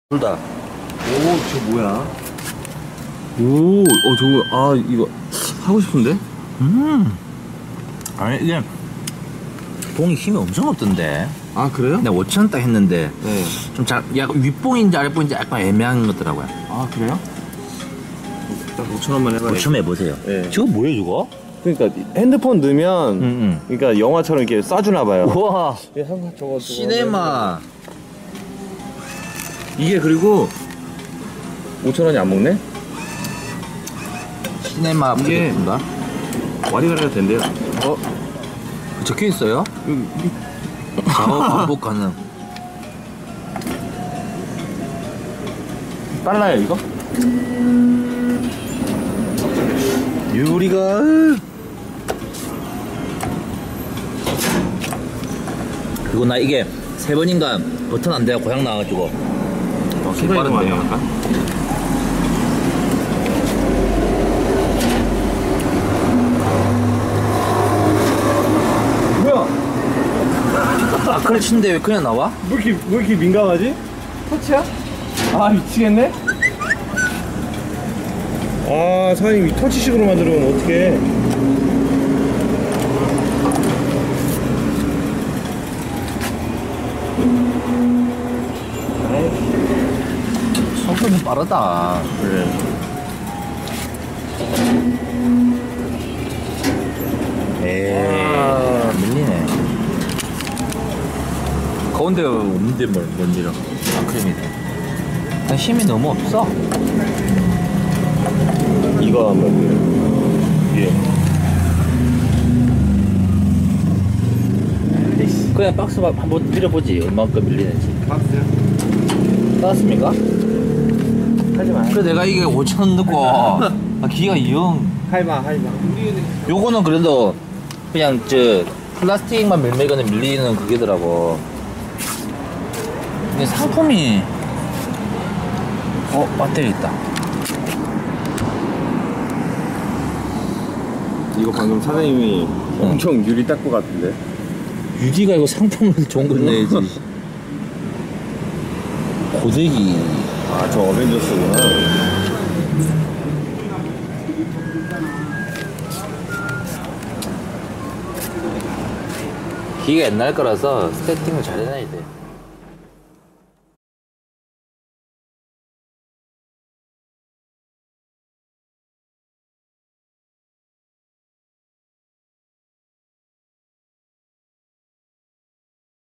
둘 다. 오, 저 뭐야? 오, 저거, 이거, 하고 싶은데? 아니, 이게, 봉이 힘이 엄청 없던데. 아, 그래요? 내가 5,000원 딱 했는데, 네. 좀 약간 윗봉인지 아랫봉인지 약간 애매한 것더라고요. 아, 그래요? 딱 5,000원만 해봐요. 5,000원 해보세요. 네. 저거 뭐예요, 저거? 그러니까 핸드폰 넣으면, 그러니까 영화처럼 이렇게 쏴주나 봐요. 우와, 예, 저거. 시네마. 이게 그리고 5,000원이 안 먹네? 시네마 이게- 프로젝트인가? 와리가리가 된대요. 적혀 있어요? 좌우 반복 가능. 빨라요, 이거? 유리가. 그리고 나 이게 3번인가 버튼 안 돼가 고장 나가지고. 빠른데요. 뭐야? 아, 그래 치는데 왜 그냥 나와? 왜 이렇게 민감하지? 터치야? 아, 미치겠네? 아, 사장님 이 터치식으로 만들면 어떡해. 속도는 빠르다. 그래. 에이, 밀리네. 가운데가 없는데 뭔 일이야. 아크림이다. 힘이 너무 없어. 이거 한번 보세요. 예. 그냥 박스 한번 밀어보지. 얼마큼 밀리는지. 박스요? 따랐습니까? 하지 마. 그래 내가 이게 5,000원 넣고 기가 영. 할마. 요거는 그래도 그냥 플라스틱만 밀면 밀리는 그게더라고. 근데 상품이 배터리 있다. 이거 방금 사장님이 엄청 유리 닦고 같은데? 유디가 이거 상품을 좋은 걸 내야지. 고데기. 아, 저 어벤져스구나. 기가 옛날 거라서 세팅을 잘 해놔야 돼.